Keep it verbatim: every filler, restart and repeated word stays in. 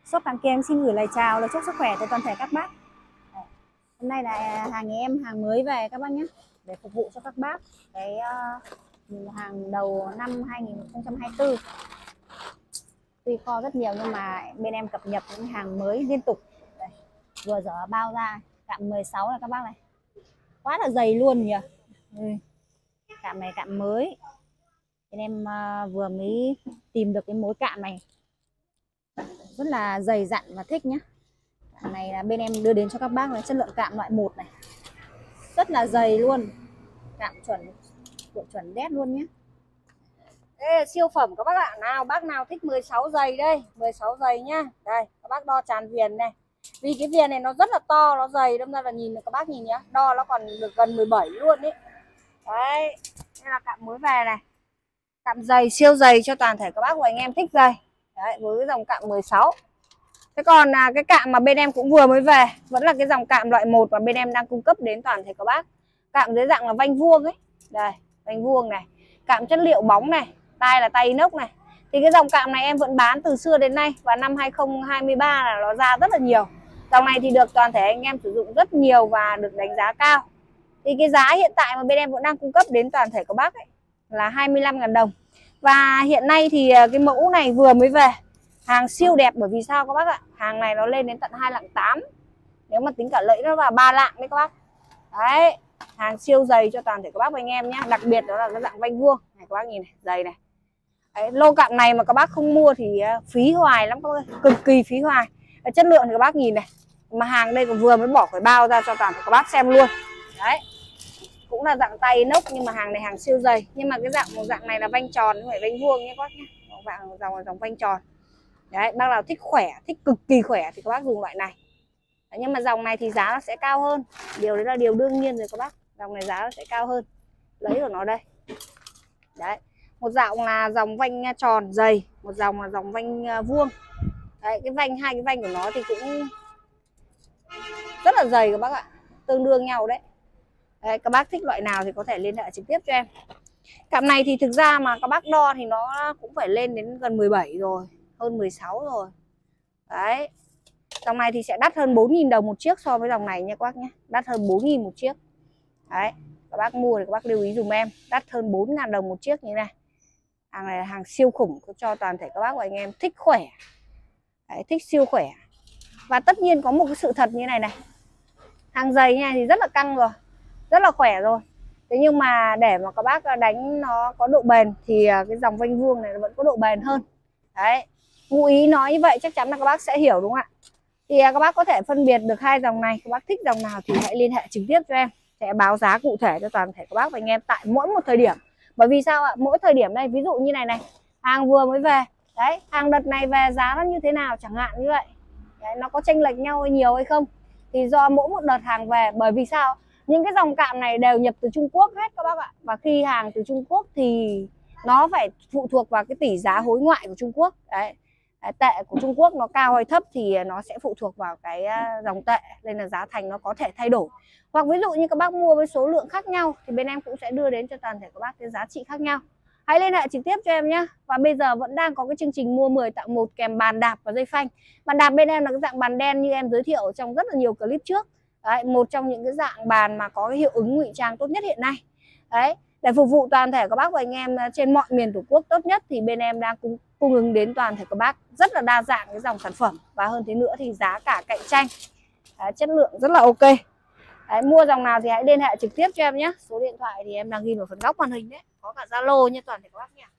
Shop hàng kia em xin gửi lời chào, lời chúc sức khỏe tới toàn thể các bác. Hôm nay là hàng nhà em hàng mới về các bác nhé, để phục vụ cho các bác cái uh, hàng đầu năm hai nghìn không trăm hai mươi tư. Tuy kho rất nhiều nhưng mà bên em cập nhật những hàng mới liên tục. Đây, vừa dở bao ra cạm mười sáu này các bác này, quá là dày luôn nhỉ. Ừ. Cạm này cạm mới, bên em uh, vừa mới tìm được cái mối cạm này rất là dày dặn và thích nhá. Cạm này là bên em đưa đến cho các bác là chất lượng cạm loại một này, rất là dày luôn, cạm chuẩn của chuẩn đét luôn nhé. Đây là siêu phẩm các bác ạ. Nào bác nào thích mười sáu giày đây, mười sáu giày nhá. Đây các bác đo tràn viền này, vì cái viền này nó rất là to, nó dày, đâm ra là nhìn các bác nhìn nhá, đo nó còn được gần mười bảy luôn đấy. Đấy, đây là cạm mới về này, cạm dày siêu dày cho toàn thể các bác và anh em thích dày. Đấy, với cái dòng cạm mười sáu. Thế còn là cái cạm mà bên em cũng vừa mới về, vẫn là cái dòng cạm loại một và bên em đang cung cấp đến toàn thể các bác. Cạm dưới dạng là vanh vuông ấy. Đây, vanh vuông này, cạm chất liệu bóng này, tay là tay inox này. Thì cái dòng cạm này em vẫn bán từ xưa đến nay, và năm hai nghìn không trăm hai mươi ba là nó ra rất là nhiều. Dòng này thì được toàn thể anh em sử dụng rất nhiều và được đánh giá cao. Thì cái giá hiện tại mà bên em vẫn đang cung cấp đến toàn thể các bác ấy là hai mươi lăm nghìn đồng. Và hiện nay thì cái mẫu này vừa mới về, hàng siêu đẹp. Bởi vì sao các bác ạ? Hàng này nó lên đến tận hai lạng tám. Nếu mà tính cả lẫy nó vào ba lạng đấy các bác. Đấy, hàng siêu dày cho toàn thể các bác và anh em nhé. Đặc biệt đó là cái dạng vanh vuông này các bác nhìn này, dày này. Đấy, lô cạm này mà các bác không mua thì phí hoài lắm các bác, cực kỳ phí hoài. Đấy, chất lượng thì các bác nhìn này, mà hàng đây còn vừa mới bỏ khỏi bao ra cho toàn thể các bác xem luôn. Đấy, cũng là dạng tay inox nhưng mà hàng này hàng siêu dày. Nhưng mà cái dạng một dạng này là vanh tròn không phải vanh vuông nhé các bác nhé. Dòng dòng dòng vanh tròn. Đấy, bác nào thích khỏe, thích cực kỳ khỏe thì các bác dùng loại này. Đấy, nhưng mà dòng này thì giá nó sẽ cao hơn, điều đấy là điều đương nhiên rồi các bác. Dòng này giá nó sẽ cao hơn, lấy của nó đây. Đấy, một dòng là dòng vanh tròn dày, một dòng là dòng vanh vuông. Đấy, cái vanh, hai cái vanh của nó thì cũng rất là dày các bác ạ, tương đương nhau đấy. Đấy, các bác thích loại nào thì có thể liên hệ trực tiếp cho em. Cạm này thì thực ra mà các bác đo thì nó cũng phải lên đến gần mười bảy rồi, hơn mười sáu rồi. Đấy, dòng này thì sẽ đắt hơn bốn nghìn đồng một chiếc so với dòng này nha các bác nhé. Đắt hơn bốn nghìn một chiếc. Đấy, các bác mua thì các bác lưu ý dùm em, đắt hơn bốn nghìn đồng một chiếc như thế này. Hàng này là hàng siêu khủng cho toàn thể các bác và anh em thích khỏe. Đấy, thích siêu khỏe. Và tất nhiên có một cái sự thật như này này, hàng dày nha thì rất là căng rồi, rất là khỏe rồi. Thế nhưng mà để mà các bác đánh nó có độ bền thì cái dòng vanh vuông này nó vẫn có độ bền hơn. Đấy, ngụ ý nói như vậy chắc chắn là các bác sẽ hiểu đúng không ạ? Thì các bác có thể phân biệt được hai dòng này. Các bác thích dòng nào thì hãy liên hệ trực tiếp cho em, sẽ báo giá cụ thể cho toàn thể các bác và anh em tại mỗi một thời điểm. Bởi vì sao ạ? Mỗi thời điểm đây, ví dụ như này này, hàng vừa mới về, đấy, hàng đợt này về giá nó như thế nào chẳng hạn như vậy. Đấy, nó có chênh lệch nhau hay nhiều hay không thì do mỗi một đợt hàng về. Bởi vì sao? Những cái dòng cạm này đều nhập từ Trung Quốc hết các bác ạ. Và khi hàng từ Trung Quốc thì nó phải phụ thuộc vào cái tỷ giá hối ngoại của Trung Quốc. Đấy, tệ của Trung Quốc nó cao hay thấp thì nó sẽ phụ thuộc vào cái dòng tệ, nên là giá thành nó có thể thay đổi. Hoặc ví dụ như các bác mua với số lượng khác nhau thì bên em cũng sẽ đưa đến cho toàn thể các bác cái giá trị khác nhau. Hãy liên hệ trực tiếp cho em nhé. Và bây giờ vẫn đang có cái chương trình mua mười tặng một kèm bàn đạp và dây phanh. Bàn đạp bên em là cái dạng bàn đen như em giới thiệu trong rất là nhiều clip trước. Đấy, một trong những cái dạng bàn mà có cái hiệu ứng ngụy trang tốt nhất hiện nay. Đấy, để phục vụ toàn thể các bác và anh em trên mọi miền Tổ quốc tốt nhất thì bên em đang cung, cung ứng đến toàn thể các bác rất là đa dạng cái dòng sản phẩm. Và hơn thế nữa thì giá cả cạnh tranh. Đấy, chất lượng rất là ok. Đấy, mua dòng nào thì hãy liên hệ trực tiếp cho em nhé. Số điện thoại thì em đang ghi ở phần góc màn hình đấy, có cả Zalo nha toàn thể các bác nhé.